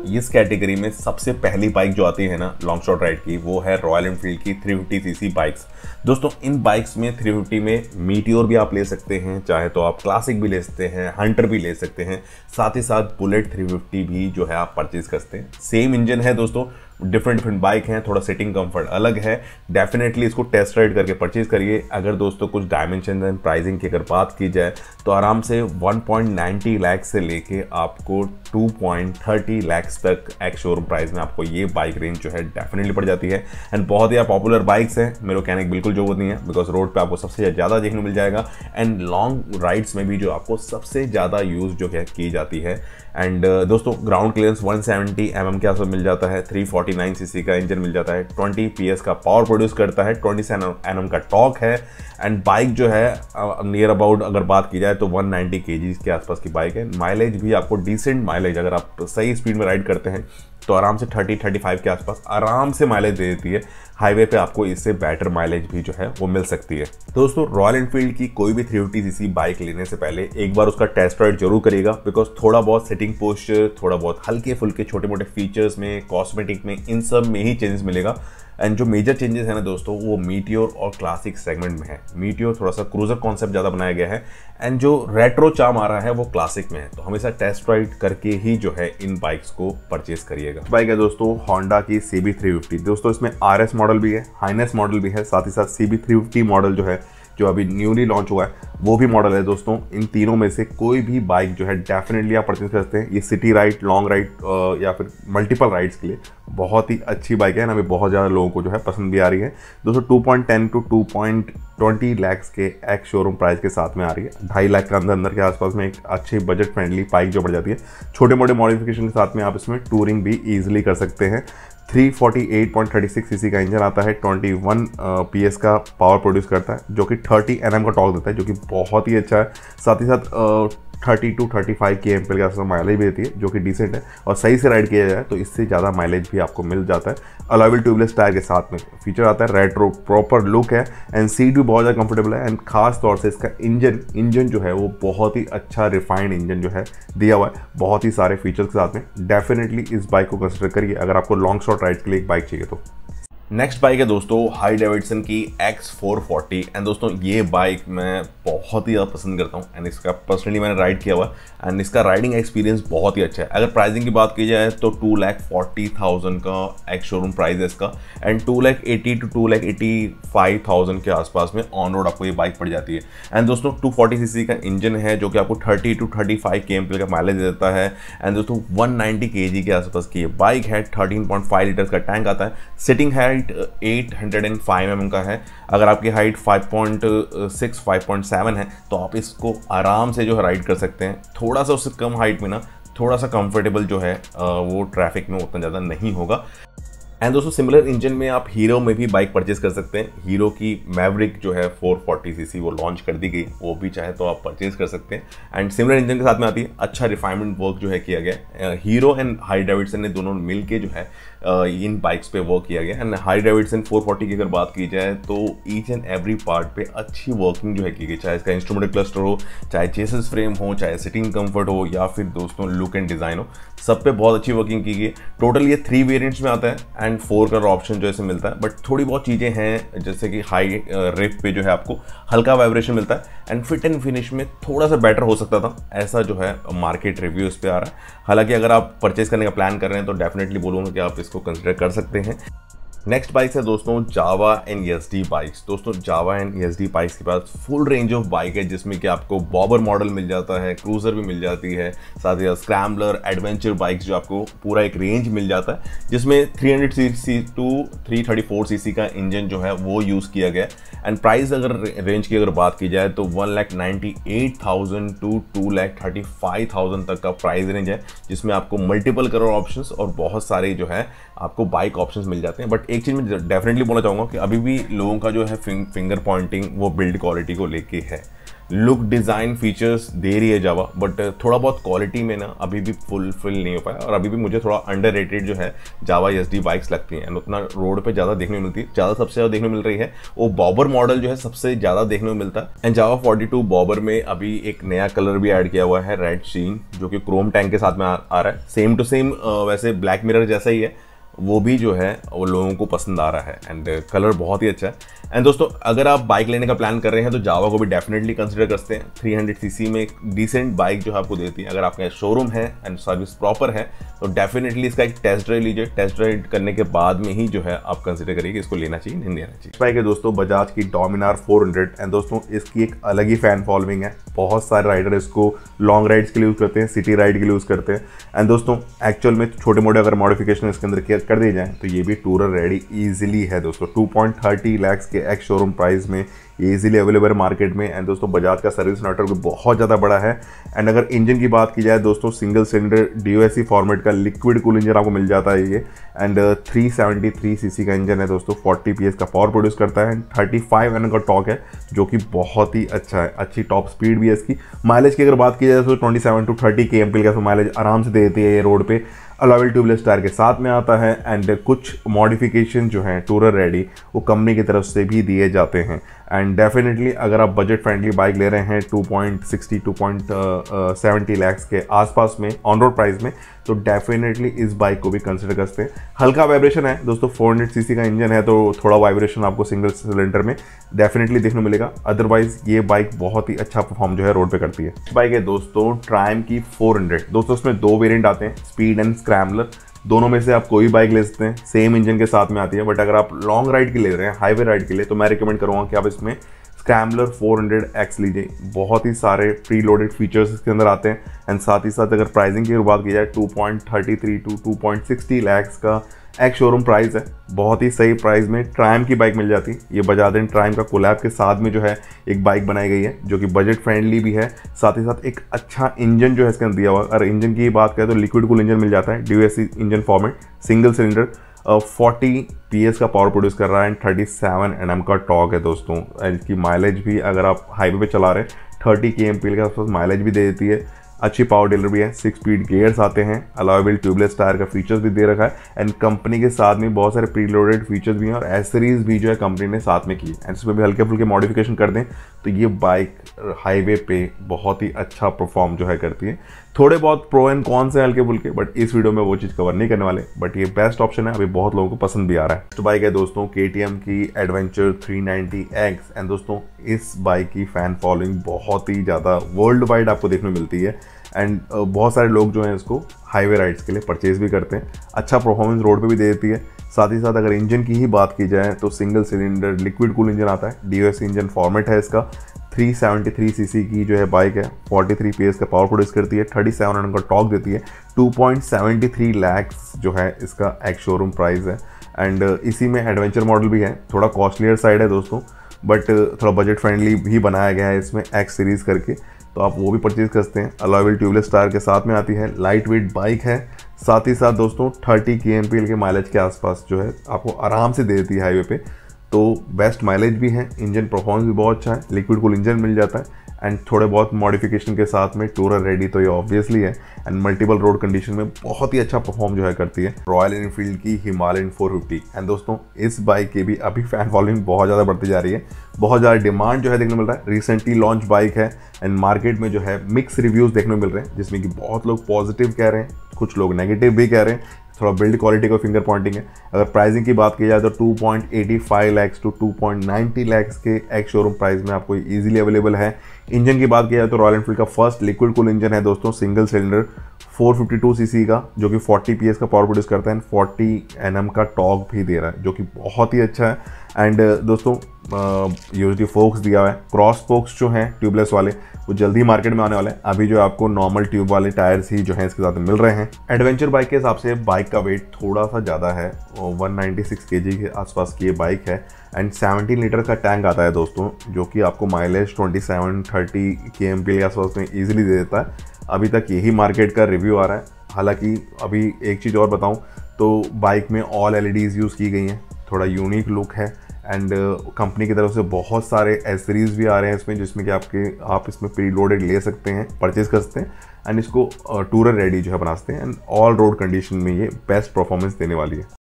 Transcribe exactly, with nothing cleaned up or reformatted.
इस कैटेगरी में सबसे पहली बाइक जो आती है ना लॉन्ग शॉट राइड की, वो है रॉयल एनफील्ड की थ्री फिफ्टी सीसी बाइक्स। दोस्तों इन बाइक्स में थ्री फिफ्टी में मीटियोर भी आप ले सकते हैं, चाहे तो आप क्लासिक भी ले सकते हैं, हंटर भी ले सकते हैं, साथ ही साथ बुलेट थ्री फिफ्टी भी जो है आप परचेज कर सकते हैं। सेम इंजन है दोस्तों, डिफरेंट डिफरेंट बाइक हैं, थोड़ा सेटिंग कंफर्ट अलग है। डेफिनेटली इसको टेस्ट राइड करके परचेज करिए। अगर दोस्तों कुछ डायमेंशन एंड प्राइसिंग की अगर बात की जाए तो आराम से one point nine zero lakh से लेके आपको two point three zero lakh तक एक्स शोरूम प्राइस में आपको ये बाइक रेंज जो है डेफिनेटली पड़ जाती है। एंड बहुत ही पॉपुलर बाइक्स हैं, मेरे को कहने की बिल्कुल जरूरत नहीं है, बिकॉज रोड पे आपको सबसे ज़्यादा देखने को मिल जाएगा एंड लॉन्ग राइड्स में भी जो आपको सबसे ज़्यादा यूज़ जो है की जाती है। एंड uh, दोस्तों ground clearance one seventy M M के आसपास मिल जाता है, थ्री फोर्टी नाइन सीसी का इंजन मिल जाता है, ट्वेंटी पी एस का पावर प्रोड्यूस करता है, ट्वेंटी एन एम का टॉर्क है। एंड बाइक जो है नियर uh, अबाउट अगर बात की जाए तो वन नाइंटी केजीज के आसपास की बाइक है। माइलेज भी आपको डिसेंट माइलेज, अगर आप सही स्पीड में राइड करते हैं तो आराम से थर्टी थर्टी फाइव के आसपास आराम से माइलेज दे देती है। हाईवे पे आपको इससे बेटर माइलेज भी जो है वो मिल सकती है। दोस्तों रॉयल एनफील्ड की कोई भी थ्री फिफ्टी सीसी बाइक लेने से पहले एक बार उसका टेस्ट राइड जरूर करिएगा, बिकॉज थोड़ा बहुत सेटिंग पोस्चर, थोड़ा बहुत हल्के फुल्के छोटे मोटे फीचर्स में, कॉस्मेटिक में, इन सब में ही चेंजेस मिलेगा। एंड जो मेजर चेंजेस है ना दोस्तों, वो मीटियोर और क्लासिक सेगमेंट में है। मीटियोर थोड़ा सा क्रूजर कॉन्सेप्ट ज़्यादा बनाया गया है एंड जो रेट्रो चार्म आ रहा है वो क्लासिक में है। तो हमेशा टेस्ट राइड करके ही जो है इन बाइक्स को परचेज करिएगा। बाइक है दोस्तों होंडा की सी बी थ्री फिफ्टी। दोस्तों इसमें आर एस मॉडल भी है, हाइनेस मॉडल भी है, साथ ही साथ C B three fifty model जो है जो अभी न्यूली लॉन्च हुआ है वो भी मॉडल है। दोस्तों इन तीनों में से कोई भी बाइक जो है डेफिनेटली आप परचेज कर सकते हैं। ये सिटी राइड, लॉन्ग राइड या फिर मल्टीपल राइड्स के लिए बहुत ही अच्छी बाइक है ना, अभी बहुत ज़्यादा लोगों को जो है पसंद भी आ रही है। दोस्तों two point ten to two point twenty lakhs के एक्स शोरूम प्राइस के साथ में आ रही है। ढाई लाख के अंदर अंदर के आसपास में एक अच्छी बजट फ्रेंडली बाइक जो पड़ जाती है। छोटे मोटे मॉडिफिकेशन के साथ में आप इसमें टूरिंग भी ईजिली कर सकते हैं। Three forty eight point thirty six cc का इंजन आता है, ट्वेंटी वन पीएस का पावर प्रोड्यूस करता है, जो कि थर्टी एनएम का टॉर्क देता है, जो कि बहुत ही अच्छा है। साथ ही साथ thirty two thirty five K एम्पेयर के आसपास माइलेज भी देती है, जो कि डिसेंट है। और सही से राइड किया जाए तो इससे ज़्यादा माइलेज भी आपको मिल जाता है। अलॉय ट्यूबलेस टायर के साथ में फीचर आता है, रेट्रो प्रॉपर लुक है एंड सीट भी बहुत ज़्यादा कंफर्टेबल है। एंड खास तौर से इसका इंजन इंजन जो है वो बहुत ही अच्छा रिफाइंड इंजन जो है दिया हुआ है, बहुत ही सारे फीचर्स के साथ में। डेफिनेटली इस बाइक को कंसिडर करिए अगर आपको लॉन्ग शॉर्ट राइड के लिए एक बाइक चाहिए तो। नेक्स्ट बाइक है दोस्तों हार्ले डेविडसन की एक्स फोर फोर्टी। एंड दोस्तों ये बाइक मैं बहुत ही ज़्यादा पसंद करता हूँ एंड इसका पर्सनली मैंने राइड किया हुआ एंड इसका राइडिंग एक्सपीरियंस बहुत ही अच्छा है। अगर प्राइसिंग की बात की जाए तो टू लैख फोर्टी थाउजेंड का एक्स शोरूम प्राइस है इसका and two lakh eighty to two lakh eighty five thousand के आसपास में ऑन रोड आपको ये बाइक पड़ जाती है। एंड दोस्तों टू फोर्टी सी सी का इंजन है, जो कि आपको thirty two thirty five K M का माइलेज देता है। एंड दोस्तों वन नाइंटी के जी के आसपास की ये बाइक है, थर्टीन पॉइंट फाइव लीटर्स का टैंक आता है। Sitting height eight hundred five M M का है। अगर आपकी height five point six five point seven है तो आप इसको आराम से जो है राइड कर सकते हैं। थोड़ा सा उससे कम हाइट में ना थोड़ा सा कंफर्टेबल जो है वो ट्रैफिक में उतना ज़्यादा नहीं होगा। एंड दोस्तों सिमिलर इंजन में आप हीरो में भी बाइक परचेज कर सकते हैं। हीरो की मैवरिक जो है फोर फोर्टी सीसी वो लॉन्च कर दी गई, वो भी चाहे तो आप परचेज कर सकते हैं। एंड सिमिलर इंजन के साथ में आती है, अच्छा रिफाइनमेंट वर्क जो है किया गया। हीरो एंड हार्ले डेविडसन ने दोनों मिल के जो है इन बाइक्स पे वर्क किया गया। And Harley Davidson four forty की अगर बात की जाए तो ईच एंड एवरी पार्ट पे अच्छी वर्किंग जो है की गई, चाहे इसका इंस्ट्रूमेंट क्लस्टर हो, चाहे चेसिस फ्रेम हो, चाहे सिटिंग कंफर्ट हो, या फिर दोस्तों लुक एंड डिज़ाइन हो, सब पे बहुत अच्छी वर्किंग की गई। टोटल ये थ्री वेरिएंट्स में आता है एंड फोर कलर ऑप्शन जो ऐसे मिलता है। बट थोड़ी बहुत चीज़ें हैं, जैसे कि हाई रिप पे जो है आपको हल्का वाइब्रेशन मिलता है एंड फिट एंड फिनिश में थोड़ा सा बेटर हो सकता था, ऐसा जो है मार्केट रिव्यूज़ पे आ रहा है। हालांकि अगर आप परचेज करने का प्लान कर रहे हैं तो डेफिनेटली बोलूँगा कि आप इसको कंसिडर कर सकते हैं। नेक्स्ट बाइक्स है दोस्तों जावा एंड एसडी बाइक्स। दोस्तों जावा एंड एसडी बाइक्स के पास फुल रेंज ऑफ बाइक है, जिसमें कि आपको बॉबर मॉडल मिल जाता है, क्रूजर भी मिल जाती है, साथ ही स्क्रैम्बलर, एडवेंचर बाइक्स जो आपको पूरा एक रेंज मिल जाता है, जिसमें three hundred cc to three thirty four cc का इंजन जो है वो यूज़ किया गया है। एंड प्राइस अगर रेंज की अगर बात की जाए तो one lakh ninety eight thousand to two lakh thirty five thousand तक का प्राइस रेंज है, जिसमें आपको मल्टीपल कलर ऑप्शंस और बहुत सारे जो है आपको बाइक ऑप्शंस मिल जाते हैं। बट एक चीज़ मैं डेफिनेटली बोलना चाहूँगा कि अभी भी लोगों का जो है फिंगर पॉइंटिंग वो बिल्ड क्वालिटी को लेके है। लुक डिज़ाइन फीचर्स दे रही है जावा, बट थोड़ा बहुत क्वालिटी में ना अभी भी फुलफिल नहीं हो पाया, और अभी भी मुझे थोड़ा अंडररेटेड जो है जावा एसडी बाइक्स लगती हैं, एंड उतना रोड पे ज़्यादा देखने को मिलती है। ज़्यादा सबसे ज़्यादा देखने को मिल रही है वो बॉबर मॉडल जो है सबसे ज़्यादा देखने को मिलता है। And Jawa forty two Bobber में अभी एक नया कलर भी ऐड किया हुआ है, रेड शीन, जो कि क्रोम टैंक के साथ में आ, आ रहा है। सेम टू सेम वैसे ब्लैक मिरर जैसा ही है, वो भी जो है वो लोगों को पसंद आ रहा है, एंड कलर बहुत ही अच्छा है। एंड दोस्तों अगर आप बाइक लेने का प्लान कर रहे हैं तो जावा को भी डेफिनेटली कंसिडर कर सकते हैं। थ्री हंड्रेड सीसी में एक डिसेंट बाइक जो है आपको देती है। अगर आपका शोरूम है एंड सर्विस प्रॉपर है तो डेफिनेटली इसका एक टेस्ट ड्राइव लीजिए। टेस्ट ड्राइव करने के बाद में ही जो है आप कंसिडर करिए कि इसको लेना चाहिए नहीं लेना चाहिए। बाइक है दोस्तों बजाज की डोमिनार फोर हंड्रेड, एंड दोस्तों इसकी एक अलग ही फैन फॉलोइंग है। बहुत सारे राइडर इसको लॉन्ग राइड्स के लिए यूज़ करते हैं, सिटी राइड के लिए यूज़ करते हैं। एंड दोस्तों एक्चुअल में छोटे मोटे अगर मॉडिफिकेशन इसके अंदर कर दिए जाए तो ये भी टूरर रेडी ईजिली है दोस्तों। टू पॉइंट थर्टी लैक्स के एक्स शोरूम प्राइस में ये इजीली अवेलेबल है मार्केट में। एंड दोस्तों बजाज का सर्विस नेटवर्क बहुत ज़्यादा बड़ा है। एंड अगर इंजन की बात की जाए दोस्तों, सिंगल सिलेंडर डीओएससी फॉर्मेट का लिक्विड कूल इंजन आपको मिल जाता है ये। And three seventy three cc का इंजन है दोस्तों, फोर्टी पीएस का पावर प्रोड्यूस करता है, एंड थर्टी फाइव एनएम का टॉर्क है, जो कि बहुत ही अच्छा है। अच्छी टॉप स्पीड भी है इसकी। माइलेज की अगर बात की जाए तो twenty seven to thirty K M P का माइलेज आराम से देती है ये रोड पे। अलॉयल ट्यूबलेस टायर के साथ में आता है, एंड कुछ मॉडिफिकेशन जो हैं टूरर रेडी वो कंपनी की तरफ से भी दिए जाते हैं। एंड डेफिनेटली अगर आप बजट फ्रेंडली बाइक ले रहे हैं two point sixty two point seventy lakhs के आसपास में ऑन रोड प्राइस में, तो डेफिनेटली इस बाइक को भी कंसिडर कर सकते हैं। हल्का वाइब्रेशन है दोस्तों, फोर हंड्रेड सीसी का इंजन है तो थोड़ा वाइब्रेशन आपको सिंगल सिलेंडर में डेफिनेटली देखने को मिलेगा। अदरवाइज ये बाइक बहुत ही अच्छा परफॉर्म जो है रोड पे करती है। बाइक है दोस्तों ट्रायम्फ की फोर हंड्रेड। दोस्तों इसमें दो वेरिएंट आते हैं, स्पीड एंड स्क्रैम्बलर। दोनों में से आप कोई बाइक ले सकते हैं, सेम इंजन के साथ में आती है। बट अगर आप लॉन्ग राइड के लिए ले रहे हैं, हाईवे राइड के लिए, तो मैं रिकमेंड करूँगा कि आप इसमें स्क्रैम्बलर फोर हंड्रेड एक्स लीजिए। बहुत ही सारे प्री लोडेड फीचर्स इसके अंदर आते हैं। एंड साथ ही साथ अगर प्राइसिंग की बात की जाए two point thirty three to two point sixty lakhs का एक्स शोरूम प्राइस है। बहुत ही सही प्राइस में ट्रायम्फ की बाइक मिल जाती है। ये बजाज एंड ट्रायम्फ का कोलैब के साथ में जो है एक बाइक बनाई गई है, जो कि बजट फ्रेंडली भी है। साथ ही साथ एक अच्छा इंजन जो है इसके अंदर दिया हुआ है। अगर इंजन की बात करें तो लिक्विड कूल इंजन मिल जाता है, DOHC engine format, single cylinder, forty PS का पावर प्रोड्यूस कर रहा है, एंड थर्टी सेवन एनएम का टॉर्क है दोस्तों। इसकी माइलेज भी अगर आप हाईवे पे चला रहे हैं थर्टी के एम पी के आसपास माइलेज भी दे देती है। अच्छी पावर डीलर भी है, सिक्स स्पीड गियर्स आते हैं, अलॉयबल ट्यूबलेस टायर का फीचर्स भी दे रखा है। एंड कंपनी के साथ में बहुत सारे प्रीलोडेड फीचर्स भी हैं, और एसेसरीज भी जो है कंपनी ने साथ में की। एंड इसमें भी हल्के फुल्के मॉडिफिकेशन कर दें तो ये बाइक हाईवे पे बहुत ही अच्छा परफॉर्म जो है करती है। थोड़े बहुत प्रो एंड कॉन्स हैं हल्के फुल्के, बट इस वीडियो में वो चीज़ कवर नहीं करने वाले। बट ये बेस्ट ऑप्शन है, अभी बहुत लोगों को पसंद भी आ रहा है। तो बाइक है दोस्तों केटीएम की Adventure three ninety X. And दोस्तों इस बाइक की फ़ैन फॉलोइंग बहुत ही ज़्यादा वर्ल्ड वाइड आपको देखने को मिलती है। एंड बहुत सारे लोग जो हैं इसको हाईवे राइड्स के लिए परचेज भी करते हैं। अच्छा परफॉर्मेंस रोड पे भी दे देती है। साथ ही साथ अगर इंजन की ही बात की जाए तो single cylinder liquid cool engine आता है, डीओएससी इंजन फॉर्मेट है इसका। थ्री सेवेंटी थ्री सीसी की जो है बाइक है, फोर्टी थ्री पीएस का पावर प्रोड्यूस करती है, थर्टी सेवन एनएम का टॉर्क देती है। Two point seventy three lakhs जो है इसका एक्स शोरूम प्राइस है। एंड इसी में एडवेंचर मॉडल भी है, थोड़ा कॉस्टलियर साइड है दोस्तों, बट थोड़ा बजट फ्रेंडली भी बनाया गया है इसमें एक्स सीरीज़ करके, तो आप वो भी परचेज कर सकते हैं। अलॉयबल ट्यूबलेस टायर के साथ में आती है, लाइट वेट बाइक है। साथ ही साथ दोस्तों थर्टी के एम पी के माइलेज के आसपास जो है आपको आराम से दे देती है हाईवे पे। तो बेस्ट माइलेज भी है, इंजन परफॉर्मेंस भी बहुत अच्छा है, लिक्विड कूल इंजन मिल जाता है। एंड थोड़े बहुत मॉडिफिकेशन के साथ में टूरर रेडी तो ये ऑब्वियसली है। एंड मल्टीपल रोड कंडीशन में बहुत ही अच्छा परफॉर्म जो है करती है। रॉयल एनफील्ड की हिमालयन फोर फिफ्टी। एंड दोस्तों इस बाइक की भी अभी फैन फॉलोइंग बहुत ज़्यादा बढ़ती जा रही है, बहुत ज़्यादा डिमांड जो है देखने को मिल रहा है। रिसेंटली लॉन्च बाइक है, एंड मार्केट में जो है मिक्स रिव्यूज़ देखने को मिल रहे हैं, जिसमें कि बहुत लोग पॉजिटिव कह रहे हैं, कुछ लोग नेगेटिव भी कह रहे हैं। थोड़ा बिल्ड क्वालिटी का फिंगर पॉइंटिंग है। अगर प्राइसिंग की बात की जाए तो two point eighty five lakhs to two point ninety lakhs के एक्स शोरूम प्राइस में आपको इजीली अवेलेबल है। इंजन की बात की जाए तो रॉयल एनफील्ड का फर्स्ट लिक्विड कूल इंजन है दोस्तों, single cylinder four fifty two cc का, जो कि फोर्टी पीएस का पावर प्रोड्यूस करता है, फोर्टी एनएम का टॉर्क भी दे रहा है, जो कि बहुत ही अच्छा है। एंड दोस्तों यूएसडी फोक्स दिया हुआ है। क्रॉस फोक्स जो हैं ट्यूबलेस वाले वो जल्दी मार्केट में आने वाले हैं। अभी जो आपको नॉर्मल ट्यूब वाले टायर्स ही जो हैं इसके साथ मिल रहे हैं। एडवेंचर बाइक के हिसाब से बाइक का वेट थोड़ा सा ज़्यादा है, वन नाइंटी सिक्स केजी के आसपास की ये बाइक है। एंड सेवनटीन लीटर का टैंक आता है दोस्तों, जो कि आपको mileage twenty seven thirty K M P के आसपास में ईजिली दे देता है। अभी तक यही मार्केट का रिव्यू आ रहा है। हालांकि अभी एक चीज़ और बताऊं तो बाइक में ऑल एलईडीज़ यूज़ की गई हैं, थोड़ा यूनिक लुक है। एंड कंपनी की तरफ से बहुत सारे एसेसरीज भी आ रहे हैं इसमें, जिसमें कि आपके आप इसमें प्री लोडेड ले सकते हैं, परचेज कर सकते हैं एंड इसको टूरर रेडी जो है बना सकते हैं एंड ऑल रोड कंडीशन में ये बेस्ट परफॉर्मेंस देने वाली है।